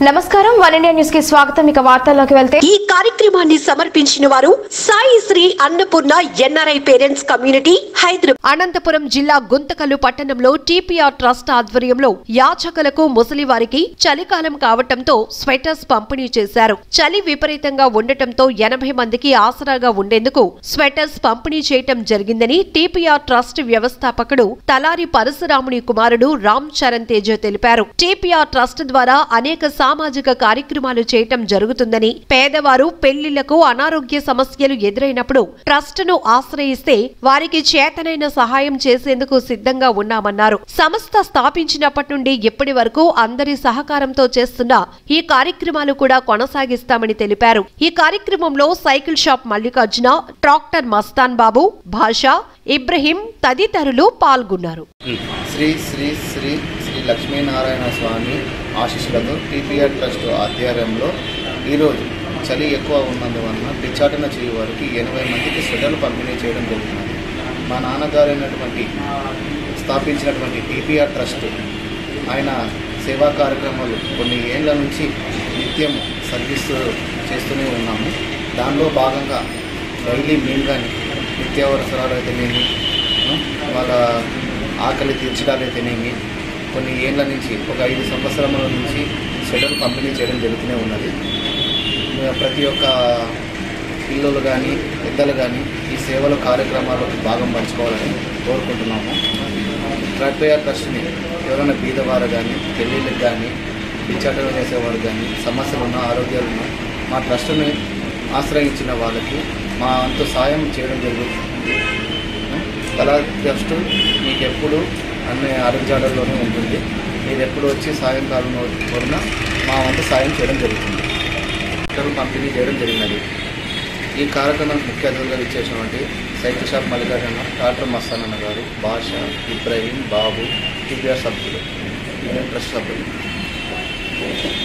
నమస్కారం one India news కి స్వాగతం। ఇక వార్తల్లోకి వెళ్తే ఈ కార్యక్రమాన్ని సమర్పించిన వారు Sai Sri Annapurna NRI parents community Hyderabad. Anantapur జిల్లా గుంతకల్లు పట్టణంలో టీపీఆర్ ట్రస్ట్ ఆధ్వర్యంలో యాచకులకు ముసలి వారికి చలికాలం కావటంతో స్వెటర్స్ పంపిణీ చేశారు। చలి విపరీతంగా ఉండటంతో 80 మందికి ఆసరాగా ఉండేందుకు స్వెటర్స్ పంపిణీ చేయటం జరిగిందని టీపీఆర్ ట్రస్ట్ వ్యవస్థాపకుడు తలారి పరశురాముని కుమారుడు రామ్ చరణ్ తేజ తెలిపారు। టీపీఆర్ ట్రస్ట్ ద్వారా అనేక సామాజిక కార్యక్రమాలు చేయటం జరుగుతుందని, పేదవారు పెళ్లిళ్లకు అనారోగ్య సమస్యలు ఎదురైనప్పుడు ట్రస్ట్ ను ఆశ్రయిస్తే వారికి చేతనైన సహాయం చేసేందుకు సిద్ధంగా ఉన్నామన్నారు। సంస్థ స్థాపించినప్పటి నుండి ఇప్పటి వరకు అందరి సహకారంతో చేస్తున్న ఈ కార్యక్రమాలు కూడా కొనసాగిస్తామని తెలిపారు। ఈ కార్యక్రమంలో cycle shop Mallikarjuna, tractor Mastan Babu, Basha, Ibrahim తదితరులు పాల్గొన్నారు। శ్రీ శ్రీ శ్రీ శ్రీ లక్ష్మీనారాయణ స్వామి ఆశీస్సులతో టీపీఆర్ ట్రస్ట్ ఆధ్వర్యంలో ఈరోజు చలి ఎక్కువ ఉన్నందువలన పిచ్చాటన చేయ వారికి 80 మందికి స్వెటర్లు పంపిణీ చేయడం జరుగుతుంది। మా నాన్నగారు స్థాపించినటువంటి టీపీఆర్ ట్రస్ట్ ఆయన సేవా కార్యక్రమాలు కొన్ని ఏళ్ల నుంచి నిత్యం సర్వీస్ చేస్తూనే ఉన్నాము। దానిలో భాగంగా డైలీ మేము కానీ నిత్యావసరాలు అయితేనేమి, వాళ్ళ ఆకలి తీర్చడాలు అయితేనేమి కొన్ని ఏళ్ల నుంచి ఒక 5 సంవత్సరముల నుంచి స్వెటర్లు పంపిణీ చేయడం జరుగుతూనే ఉన్నది। ప్రతి ఒక్క పిల్లలు కానీ పెద్దలు కానీ ఈ సేవల కార్యక్రమాలకు భాగం పంచుకోవాలని కోరుకుంటున్నాము। టీపీఆర్ ట్రస్ట్ని ఎవరైనా బీదవారు కానీ పెళ్ళిళ్ళకి కానీ పిచ్చాటలు చేసేవారు కానీ సమస్యలు ఉన్న ఆరోగ్యాలున్న మా ట్రస్ట్ని ఆశ్రయించిన వాళ్ళకి మా అంత సాయం చేయడం జరుగుతుంది। అలా ట్రస్ట్ మీకు ఎప్పుడు అన్ని అడుగుజాడల్లోనే ఉంటుంది। మీరు ఎప్పుడు వచ్చి సాయంకాలం కోరినా మా వంతు సాయం చేయడం జరుగుతుంది। పంపిణీ చేయడం జరిగినది। ఈ కార్యక్రమానికి ముఖ్య అతిథులుగా ఇచ్చేసినటువంటి cycle shop Mallikarjuna, tractor Mastan గారు, భాష, ఇబ్రహీం, బాబు, టీపీఆర్ సభ్యులు, ట్రస్ట్ సభ్యులు।